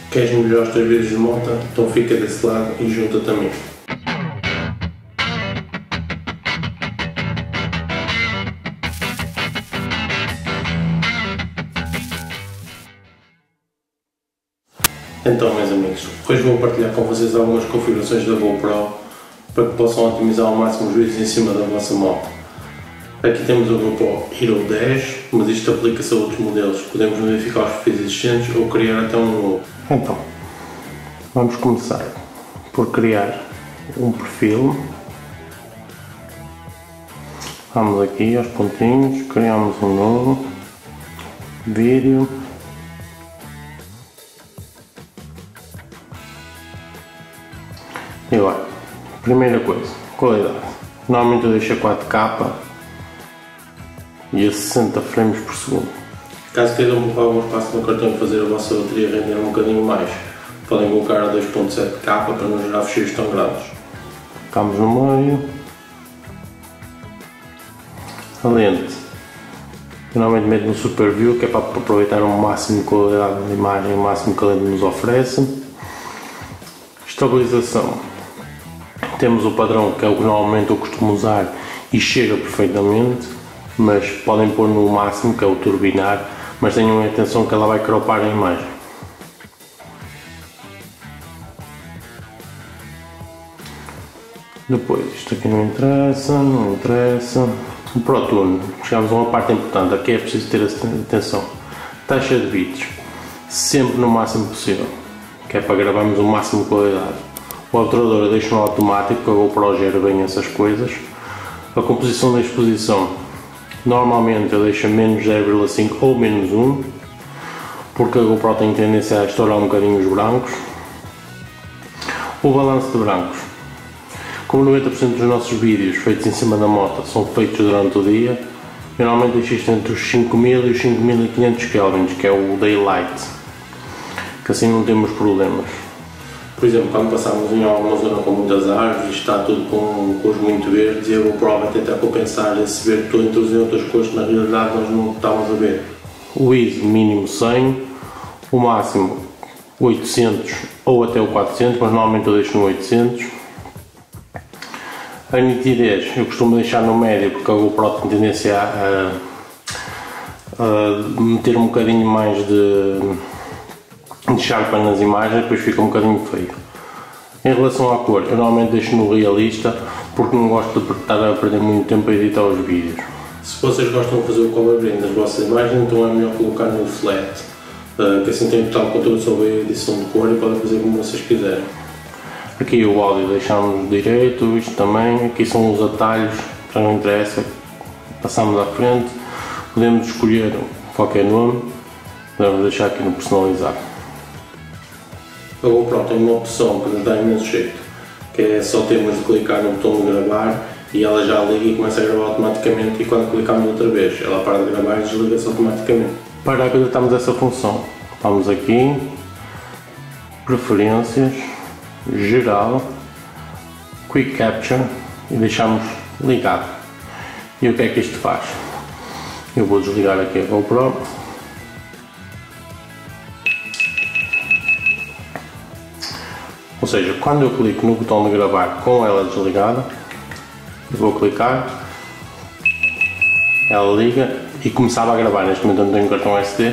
Queres melhorar os teus vídeos de moto? Então fica desse lado e junta-te a mim. Então, meus amigos, hoje vou partilhar com vocês algumas configurações da GoPro para que possam otimizar ao máximo os vídeos em cima da vossa moto. Aqui temos o GoPro Hero 10, mas isto aplica-se a outros modelos. Podemos modificar os perfis existentes ou criar até um novo. Então, vamos começar por criar um perfil. Vamos aqui aos pontinhos, criamos um novo vídeo. E agora, primeira coisa, qualidade. Normalmente eu deixo a 4K e a 60 frames por segundo. Caso queiram ocupar algum espaço no cartão e fazer a vossa bateria render um bocadinho mais, podem colocar a 2.7K para não gerar ficheiros tão grandes. Colocamos no meio. A lente, eu normalmente meto no Super View, que é para aproveitar o máximo de qualidade de imagem, o máximo que a lente nos oferece. Estabilização. Temos o padrão, que é o que normalmente eu costumo usar e chega perfeitamente, mas podem pôr no máximo, que é o turbinar, mas tenham atenção que ela vai cropar a imagem. Depois, isto aqui não interessa. O Pro Tune, chegamos a uma parte importante, aqui é preciso ter atenção. Taxa de bits, sempre no máximo possível, que é para gravarmos o máximo de qualidade. O obturador eu deixo no automático, porque a GoPro gera bem essas coisas. A composição da exposição, normalmente eu deixo a menos 0,5 ou menos 1, porque a GoPro tem tendência a estourar um bocadinho os brancos. O balanço de brancos, como 90% dos nossos vídeos feitos em cima da moto são feitos durante o dia, eu normalmente deixo isto entre os 5000 e os 5500 kelvins, que é o daylight, que assim não temos problemas. Por exemplo, quando passamos em alguma zona com muitas árvores e está tudo com cores muito verdes, e a GoPro vai tentar compensar esse verde todo introduzir outras cores que na realidade nós não estamos a ver. O ISO mínimo 100, o máximo 800 ou até o 400, mas normalmente eu deixo no 800. A nitidez eu costumo deixar no médio, porque a GoPro tem tendência a meter um bocadinho mais de sharpen nas imagens, depois fica um bocadinho feio. Em relação à cor, eu normalmente deixo no realista, porque não gosto de estar a perder muito tempo a editar os vídeos. Se vocês gostam de fazer o color grading das vossas imagens, então é melhor colocar no flat, que assim tem total controle sobre a edição de cor e podem fazer como vocês quiserem. Aqui o áudio deixamos direito, isto também, aqui são os atalhos, já não interessa, passamos à frente, podemos escolher qualquer nome, podemos deixar aqui no personalizar. A GoPro tem uma opção que nos dá imenso jeito, que é só termos de clicar no botão de gravar e ela já liga e começa a gravar automaticamente, e quando clicamos outra vez ela para de gravar e desliga-se automaticamente. Para habilitarmos essa função, vamos aqui, preferências, geral, quick capture e deixamos ligado. E o que é que isto faz? Eu vou desligar aqui a GoPro. Ou seja, quando eu clico no botão de gravar com ela desligada, vou clicar, ela liga e começava a gravar. Neste momento eu não tenho cartão SD,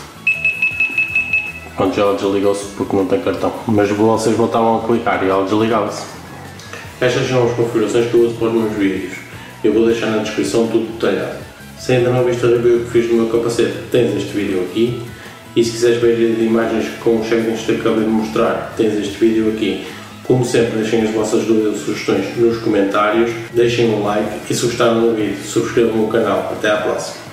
pronto, já ela desligou-se porque não tem cartão, mas vocês voltavam a clicar e ela desligava-se. Estas são as configurações que eu uso para os meus vídeos. Eu vou deixar na descrição tudo detalhado. Se ainda não viste a review que fiz no meu capacete, tens este vídeo aqui. E se quiseres ver imagens com os check-ins que acabei de mostrar, tens este vídeo aqui. Como sempre, deixem as vossas dúvidas e sugestões nos comentários, deixem um like e se gostaram do vídeo, subscrevam o canal. Até à próxima!